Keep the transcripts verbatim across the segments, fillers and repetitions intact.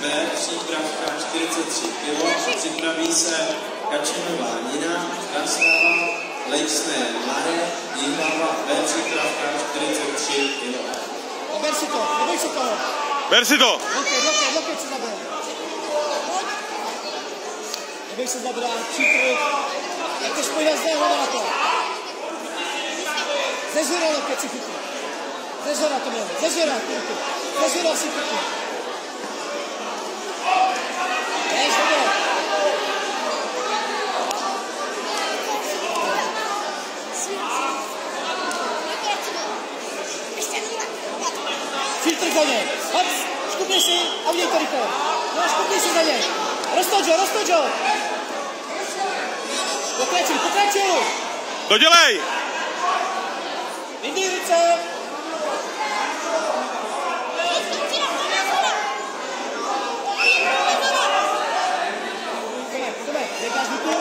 B, přípravka čtyřicet tři kilo, připraví se Kačenová Nina, Kastava, Lejsné Mare, Jihlava B, přípravka čtyřicet tři kilo. Ber si to, neboj se toho. Ber si to. Loket, loket, loket se zabere. Neboj se zabrát, přítry. Jak to spojit z něho na to. Ze zhora loket si chytí. Ze zhora to bylo, ze zhora, kurky. Ze zhora si chytí. Jdeš, jdeš. Filtr za něj. Hoď, škupni si a uděj to rychle. No, škupni si za něj. Roztočo, roztočo. Pokračuj, pokračuj. To dělej. Vyndej ruce. Jdeme, nekáš ruku.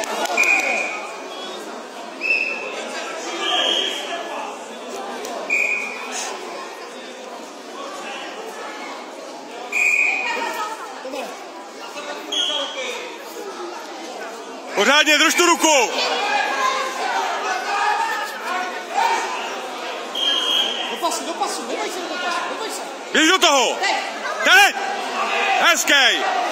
Pořádně, drž tu ruku! Do pasu, do pasu, neboj se do pasu, neboj se. Běž do toho! Teď! Teď! Hezkej!